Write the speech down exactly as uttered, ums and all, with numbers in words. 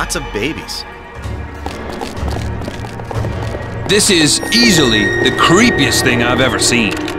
lots of babies. This is easily the creepiest thing I've ever seen.